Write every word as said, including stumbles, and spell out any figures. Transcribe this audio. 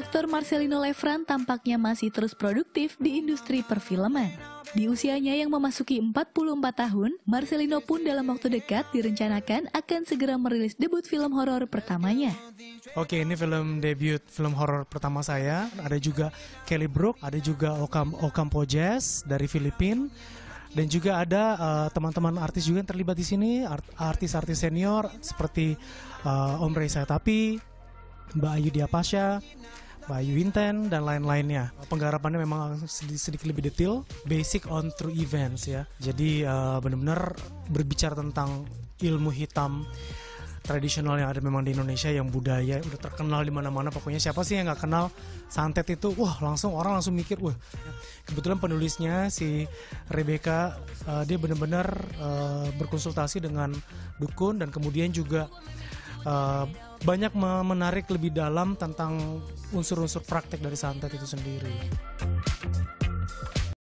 Aktor Marcelino Lefran tampaknya masih terus produktif di industri perfilman. Di usianya yang memasuki empat puluh empat tahun, Marcelino pun dalam waktu dekat direncanakan akan segera merilis debut film horor pertamanya. Oke, ini film debut film horor pertama saya. Ada juga Kelly Brook, ada juga Ocam Ocampo Jazz dari Filipina. Dan juga ada teman-teman uh, artis juga yang terlibat di sini, artis-artis senior seperti uh, Om Rey Sayatapi, Mbak Ayu Diapasya, Mbak Ayu Winten, dan lain-lainnya. Penggarapannya memang sedikit, sedikit lebih detail, basic on true events ya. Jadi uh, benar-benar berbicara tentang ilmu hitam tradisional yang ada memang di Indonesia, yang budaya udah terkenal di mana-mana. Pokoknya siapa sih yang nggak kenal santet itu? Wah, langsung orang langsung mikir, wah. Kebetulan penulisnya si Rebecca, uh, dia benar-benar uh, berkonsultasi dengan dukun dan kemudian juga uh, banyak menarik lebih dalam tentang unsur-unsur praktek dari santet itu sendiri.